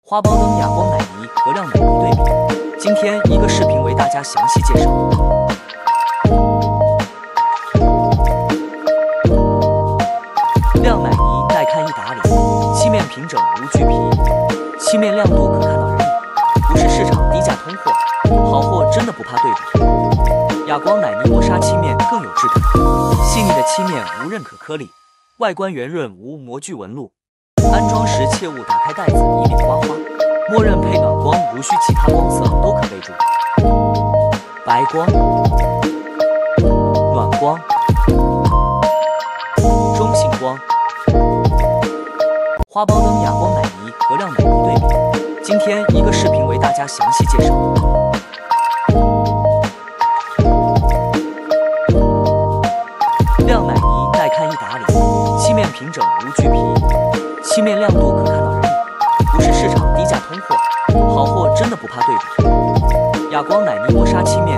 花苞灯哑光奶泥和亮奶泥对比。今天一个视频为大家详细介绍。亮奶泥耐看易打理，漆面平整无锯皮，漆面亮度可看到人影，不是市场低价通货，好货真的不怕对比。哑光奶泥磨砂漆面更有质感，细腻的漆面无任可颗粒，外观圆润无模具纹路。安装时切勿打开袋子，以免刮花。默认配暖光，如需其他光色都可备注。白光、暖光、中性光。花苞灯哑光奶泥和亮奶泥对比。今天一个视频为大家详细介绍。亮奶泥耐看易打理，漆面平整无锯皮，漆面亮度可看到人影，不是市场低价通货，好货真的不怕对比。哑光奶泥磨砂漆面